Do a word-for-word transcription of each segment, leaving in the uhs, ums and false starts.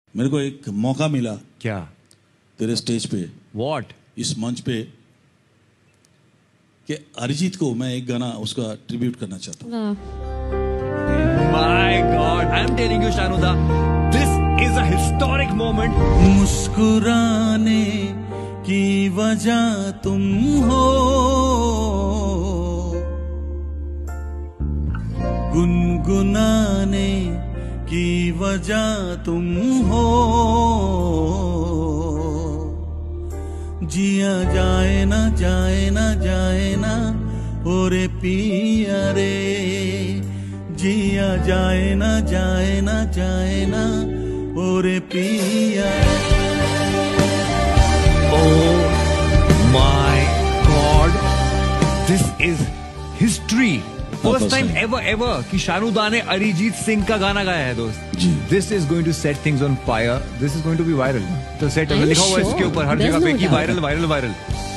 मेरे को एक मौका मिला क्या? तेरे स्टेज पे, What? इस मंच पे, कि अरिजीत को मैं एक गाना उसका ट्रिब्यूट करना चाहता हूँ। My God, I'm telling you, Shanuda, this is a historic moment. मुस्कुराने की वजह तुम हो, गुनगुनाने की वजह तुम हो, जिया जाए ना जाए ना जाए ना ओरे पिया रे, जिया जाए ना जाए ना जाए ना ओरे पिया। Oh my God, this is history. First time ever ever कि शानुदा ने अरिजीत सिंह का गाना गाया है दोस्त। जी। This is going to set things on fire. This is going to be viral. तो सेट लिखा हुआ है इसके ऊपर हर जगह पे कि वायरल वायरल वायरल।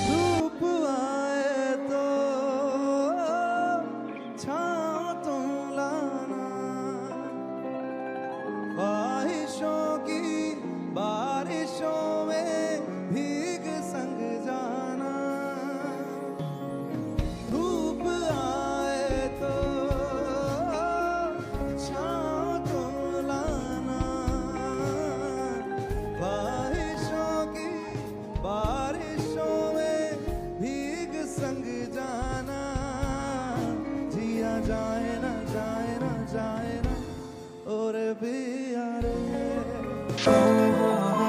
जाए ना जाए ना जाए ना और भी यार